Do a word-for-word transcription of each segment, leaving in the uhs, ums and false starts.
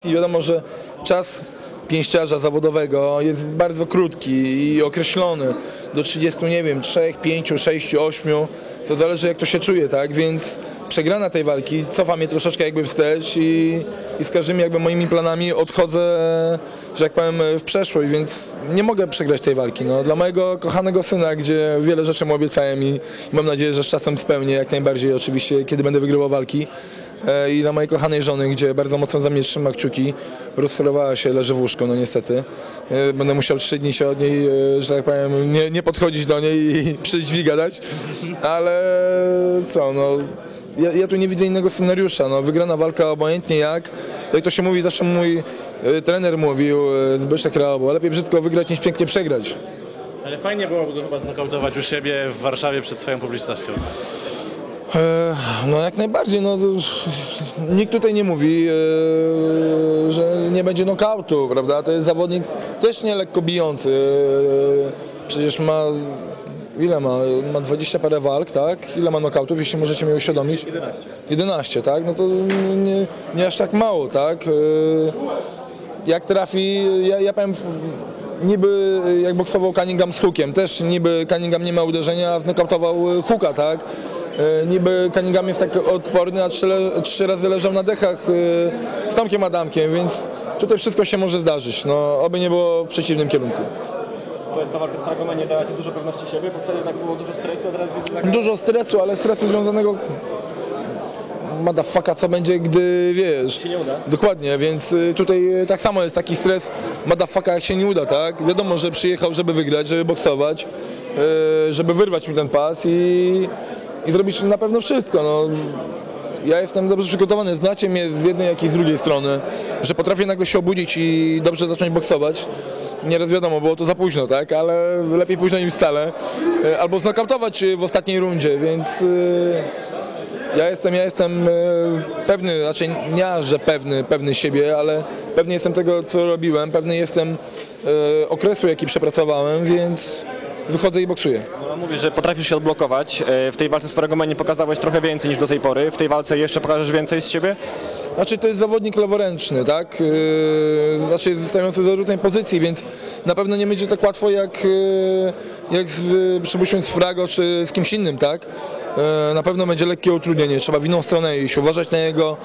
I wiadomo, że czas pięściarza zawodowego jest bardzo krótki i określony do trzydziestu, nie wiem, trzech, pięciu, sześciu, ośmiu. To zależy, jak to się czuje, tak? Więc przegrana tej walki cofa mnie troszeczkę jakby wstecz i, i z każdymi jakby moimi planami odchodzę, że jak powiem, w przeszłość, więc nie mogę przegrać tej walki. No, dla mojego kochanego syna, gdzie wiele rzeczy mu obiecałem i, i mam nadzieję, że z czasem spełnię jak najbardziej oczywiście, kiedy będę wygrywał walki. I dla mojej kochanej żony, gdzie bardzo mocno za mnie trzyma kciuki, rozchorowała się, leży w łóżku, no niestety. Będę musiał trzy dni się od niej, że tak powiem, nie, nie podchodzić do niej i przy drzwi gadać, ale co, no, ja, ja tu nie widzę innego scenariusza, no, wygrana walka obojętnie jak, jak to się mówi, zawsze mój trener mówił, Zbyszek Raobo, lepiej brzydko wygrać niż pięknie przegrać. Ale fajnie byłoby go chyba znokautować u siebie w Warszawie przed swoją publicznością. No jak najbardziej, no, nikt tutaj nie mówi, że nie będzie nokautu, prawda? To jest zawodnik też nie lekko bijący, przecież ma, ile ma? Ma dwadzieścia parę walk, tak? Ile ma nokautów, jeśli możecie mi uświadomić? jedenaście. jedenaście, tak? No to nie, nie aż tak mało, tak? Jak trafi, ja, ja powiem, niby jak boksował Cunningham z Hookiem, też niby Cunningham nie ma uderzenia, a znokautował Hooka, tak? Niby Cunningham jest tak odporny, a trzy, trzy razy leżał na dechach z Tomkiem Adamkiem, więc tutaj wszystko się może zdarzyć, no oby nie było w przeciwnym kierunku. To jest ta walka z Fragoma, nie dała Ci dużo pewności siebie, bo wtedy tak było dużo stresu, a teraz widzę tak... Dużo stresu, ale stresu związanego... Motherfucka, co będzie, gdy wiesz... się nie uda. Dokładnie, więc tutaj tak samo jest taki stres, motherfucka, jak się nie uda, tak? Wiadomo, że przyjechał, żeby wygrać, żeby boksować, żeby wyrwać mi ten pas i... i zrobić na pewno wszystko. No. Ja jestem dobrze przygotowany, znacie mnie z jednej jak i z drugiej strony, że potrafię nagle się obudzić i dobrze zacząć boksować. Nieraz wiadomo, było to za późno, tak, ale lepiej późno niż wcale. Albo znokautować w ostatniej rundzie, więc ja jestem, ja jestem pewny, znaczy nie, że pewny, pewny siebie, ale pewny jestem tego, co robiłem, pewny jestem okresu, jaki przepracowałem, więc wychodzę i boksuję. No, mówisz, że potrafisz się odblokować. W tej walce z Fragomem pokazałeś trochę więcej niż do tej pory. W tej walce jeszcze pokażesz więcej z siebie? Znaczy to jest zawodnik leworęczny, tak? Yy, znaczy jest stojący z odwrotnej pozycji, więc na pewno nie będzie tak łatwo jak, yy, jak z, przypuśćmy z Frago czy z kimś innym, tak? Yy, na pewno będzie lekkie utrudnienie, trzeba w inną stronę iść, uważać na jego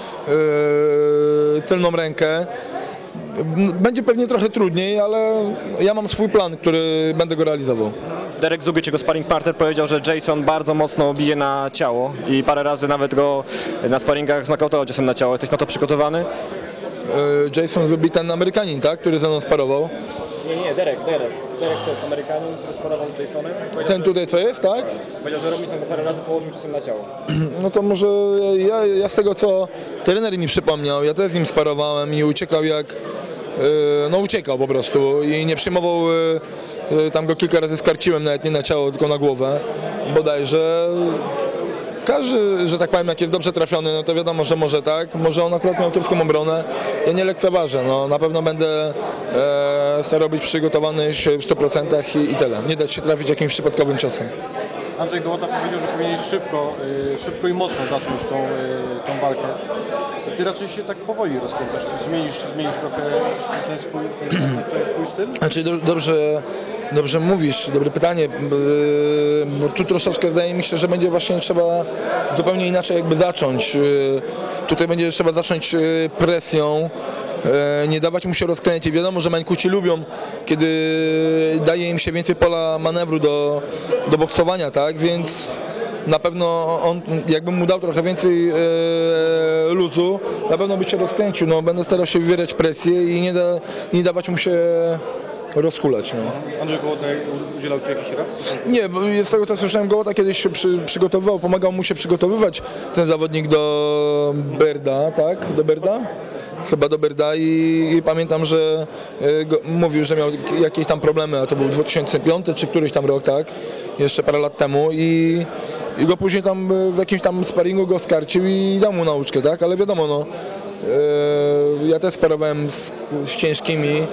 yy, tylną rękę. Będzie pewnie trochę trudniej, ale ja mam swój plan, który będę go realizował. Derek Zugic, jego sparring partner, powiedział, że Jason bardzo mocno bije na ciało i parę razy nawet go na sparingach znokautował ciosem na ciało. Jesteś na to przygotowany? Jason Zugic, ten Amerykanin, tak, który ze mną sparował. Nie, nie, Derek, Derek. Derek to jest Amerykanin, który sparował z Jasonem. Ten tutaj co jest, tak? Powiedział, że Robinson go parę razy położył ciosem na ciało. No to może ja, ja z tego, co trener mi przypomniał, ja też z nim sparowałem i uciekał jak... No uciekał po prostu i nie przyjmował, tam go kilka razy skarciłem, nawet nie na ciało, tylko na głowę, bodajże. Każdy, że tak powiem, jak jest dobrze trafiony, no to wiadomo, że może tak, może on akurat miał kiepską obronę, ja nie lekceważę, no na pewno będę e, starał być przygotowany w stu procentach i, i tyle, nie dać się trafić jakimś przypadkowym ciosem. Andrzej Gołota powiedział, że powinieneś szybko, y, szybko i mocno zacząć tą, y, tą walkę. Ty raczej się tak powoli rozkręcasz, zmienisz, zmienisz trochę ten swój, ten, ten swój styl? Znaczy do, dobrze, dobrze mówisz, dobre pytanie, bo tu troszeczkę wydaje mi się, że będzie właśnie trzeba zupełnie inaczej jakby zacząć. Tutaj będzie trzeba zacząć presją, nie dawać mu się rozkręcić. Wiadomo, że Mańkuci lubią, kiedy daje im się więcej pola manewru do, do boksowania, tak, więc na pewno on, jakbym mu dał trochę więcej e, luzu, na pewno by się rozkręcił. No, będę starał się wywierać presję i nie, da, nie dawać mu się rozhulać. No. Andrzej Gołota udzielał Ci jakiś rad? Nie, bo z tego co słyszałem, Gołota kiedyś się przy, przygotowywał, pomagał mu się przygotowywać ten zawodnik do Berda, tak? Do Berda? Chyba do Berda i, i pamiętam, że y, go, mówił, że miał jakieś tam problemy, a to był dwa tysiące piąty czy któryś tam rok, tak? Jeszcze parę lat temu i, i go później tam w jakimś tam sparingu go skarcił i dał mu nauczkę, tak? Ale wiadomo, no, y, ja też sparowałem z, z ciężkimi y,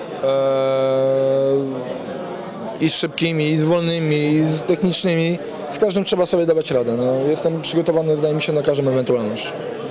i z szybkimi, i z wolnymi, i z technicznymi. Z każdym trzeba sobie dawać radę. No, jestem przygotowany, zdaje mi się, na każdą ewentualność.